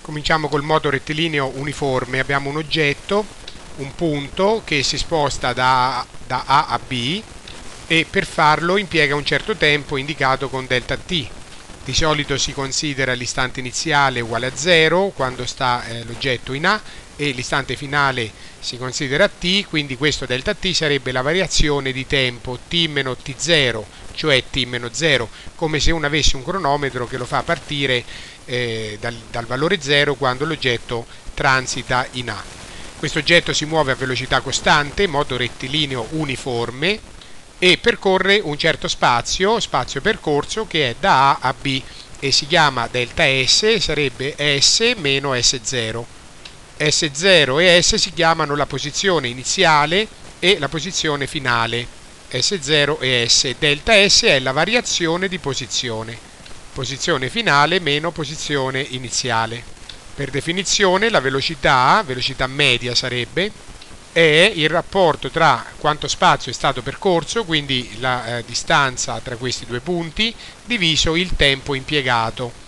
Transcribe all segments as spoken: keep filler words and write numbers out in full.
Cominciamo col modo rettilineo uniforme. Abbiamo un oggetto, un punto che si sposta da, da A a B e per farlo impiega un certo tempo indicato con delta t. Di solito si considera l'istante iniziale uguale a zero quando sta eh, l'oggetto in A e l'istante finale si considera t, quindi questo delta t sarebbe la variazione di tempo t meno t zero, cioè t meno zero, come se uno avesse un cronometro che lo fa partire eh, dal, dal valore zero quando l'oggetto transita in A. Questo oggetto si muove a velocità costante, in modo rettilineo uniforme, e percorre un certo spazio, spazio percorso, che è da A a B e si chiama delta S, sarebbe S meno S zero. S zero e S si chiamano la posizione iniziale e la posizione finale. S zero e S. Delta S è la variazione di posizione. Posizione finale meno posizione iniziale. Per definizione la velocità, velocità media sarebbe, è il rapporto tra quanto spazio è stato percorso, quindi la eh, distanza tra questi due punti, diviso il tempo impiegato.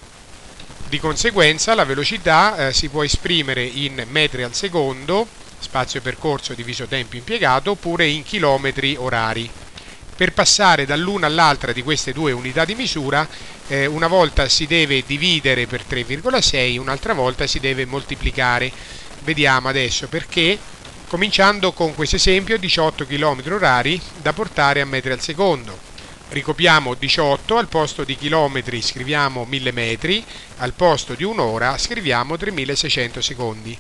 Di conseguenza la velocità eh, si può esprimere in metri al secondo, spazio percorso diviso tempo impiegato, oppure in chilometri orari. Per passare dall'una all'altra di queste due unità di misura, eh, una volta si deve dividere per tre virgola sei, un'altra volta si deve moltiplicare. Vediamo adesso perché, cominciando con questo esempio: diciotto chilometri orari da portare a metri al secondo. Ricopiamo diciotto, al posto di chilometri scriviamo mille metri, al posto di un'ora scriviamo tremilaseicento secondi.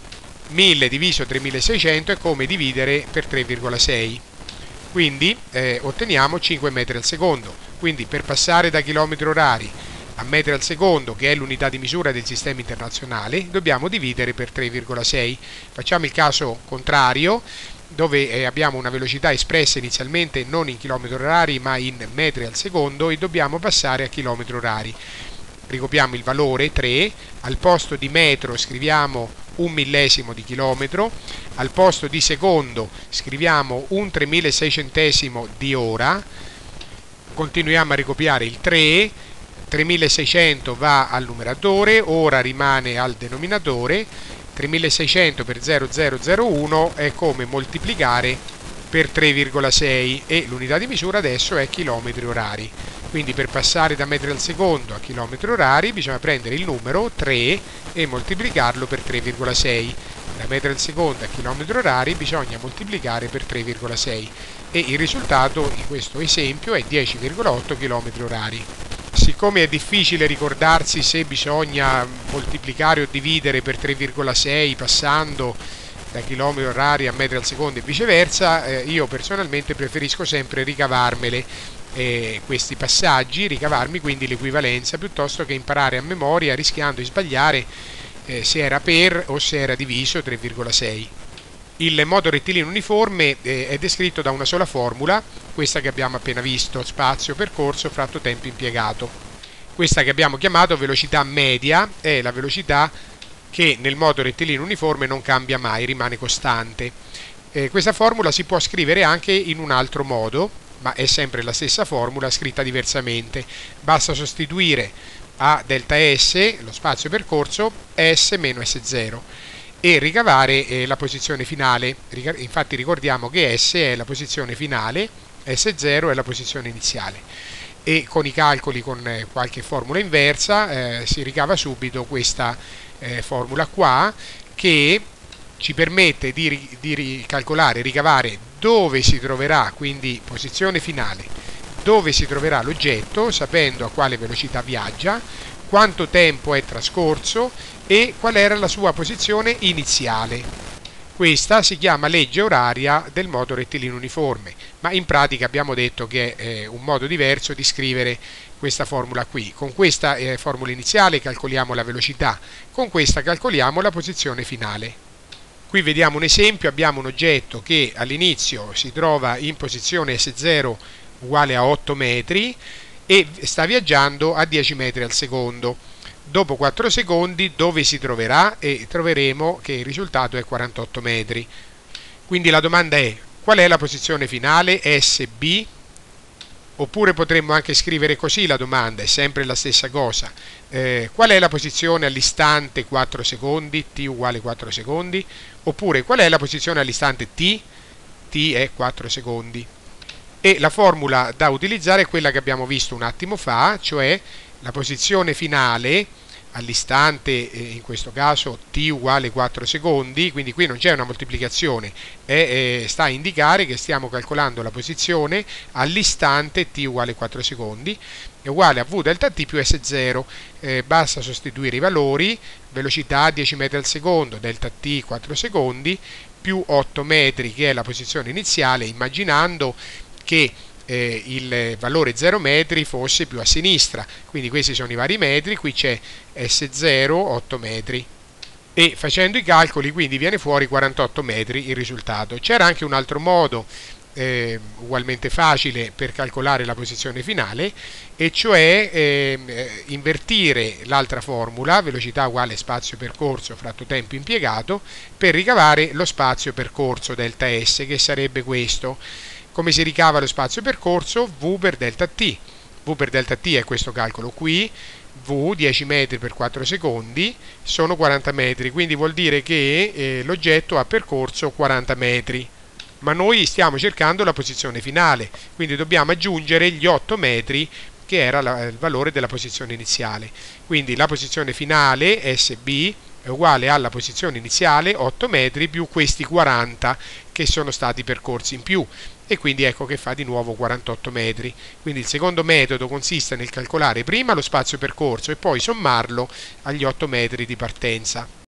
mille diviso tremilaseicento è come dividere per tre virgola sei, quindi eh, otteniamo cinque metri al secondo. Quindi per passare da chilometri orari a metri al secondo, che è l'unità di misura del sistema internazionale, dobbiamo dividere per tre virgola sei. Facciamo il caso contrario, dove eh, abbiamo una velocità espressa inizialmente non in chilometri orari ma in metri al secondo e dobbiamo passare a chilometri orari. Ricopiamo il valore tre, al posto di metro scriviamo un millesimo di chilometro, al posto di secondo scriviamo un tremilaseicentesimo di ora, continuiamo a ricopiare il tre, tremilaseicento va al numeratore, ora rimane al denominatore, tremilaseicento per zero virgola zero zero uno è come moltiplicare per tre virgola sei e l'unità di misura adesso è chilometri orari. Quindi per passare da metri al secondo a chilometri orari bisogna prendere il numero tre e moltiplicarlo per tre virgola sei. Da metri al secondo a chilometri orari bisogna moltiplicare per tre virgola sei e il risultato in questo esempio è dieci virgola otto chilometri orari. Siccome è difficile ricordarsi se bisogna moltiplicare o dividere per tre virgola sei passando da chilometri orari a metri al secondo e viceversa, eh, io personalmente preferisco sempre ricavarmele eh, questi passaggi, ricavarmi quindi l'equivalenza piuttosto che imparare a memoria rischiando di sbagliare eh, se era per o se era diviso tre virgola sei. Il modo rettilineo uniforme eh, è descritto da una sola formula, questa che abbiamo appena visto, spazio percorso fratto tempo impiegato. Questa che abbiamo chiamato velocità media è la velocità che nel modo rettilineo uniforme non cambia mai, rimane costante. Eh, questa formula si può scrivere anche in un altro modo, ma è sempre la stessa formula scritta diversamente. Basta sostituire a delta S, lo spazio percorso, S meno S zero. E ricavare eh, la posizione finale. Infatti ricordiamo che S è la posizione finale, S zero è la posizione iniziale e con i calcoli con eh, qualche formula inversa eh, si ricava subito questa eh, formula qua che ci permette di, di ricalcolare, ricavare dove si troverà, quindi posizione finale, dove si troverà l'oggetto sapendo a quale velocità viaggia, quanto tempo è trascorso e qual era la sua posizione iniziale. Questa si chiama legge oraria del modo rettilineo uniforme, ma in pratica abbiamo detto che è eh, un modo diverso di scrivere questa formula qui. Con questa eh, formula iniziale calcoliamo la velocità, con questa calcoliamo la posizione finale. Qui vediamo un esempio, abbiamo un oggetto che all'inizio si trova in posizione S zero uguale a otto metri e sta viaggiando a dieci metri al secondo. Dopo quattro secondi dove si troverà? E troveremo che il risultato è quarantotto metri. Quindi la domanda è: qual è la posizione finale S B? Oppure potremmo anche scrivere così la domanda, è sempre la stessa cosa. Eh, qual è la posizione all'istante quattro secondi? T uguale quattro secondi. Oppure qual è la posizione all'istante t? T è quattro secondi. E la formula da utilizzare è quella che abbiamo visto un attimo fa, cioè la posizione finale all'istante, eh, in questo caso t uguale quattro secondi, quindi qui non c'è una moltiplicazione, è, eh, sta a indicare che stiamo calcolando la posizione all'istante t uguale quattro secondi, è uguale a v delta t più s zero, eh, basta sostituire i valori, velocità dieci metri al secondo, delta t quattro secondi, più otto metri che è la posizione iniziale, immaginando che Eh, il valore zero metri fosse più a sinistra, quindi questi sono i vari metri, qui c'è S zero, otto metri, e facendo i calcoli quindi viene fuori quarantotto metri il risultato. C'era anche un altro modo eh, ugualmente facile per calcolare la posizione finale, e cioè eh, invertire l'altra formula, velocità uguale spazio percorso fratto tempo impiegato, per ricavare lo spazio percorso delta S, che sarebbe questo. Come si ricava lo spazio percorso? V per delta t. V per delta t è questo calcolo qui, V dieci metri per quattro secondi sono quaranta metri, quindi vuol dire che eh, l'oggetto ha percorso quaranta metri. Ma noi stiamo cercando la posizione finale, quindi dobbiamo aggiungere gli otto metri che era la, il valore della posizione iniziale. Quindi la posizione finale, S B, è uguale alla posizione iniziale, otto metri, più questi quaranta che sono stati percorsi in più. E quindi ecco che fa di nuovo quarantotto metri. Quindi il secondo metodo consiste nel calcolare prima lo spazio percorso e poi sommarlo agli otto metri di partenza.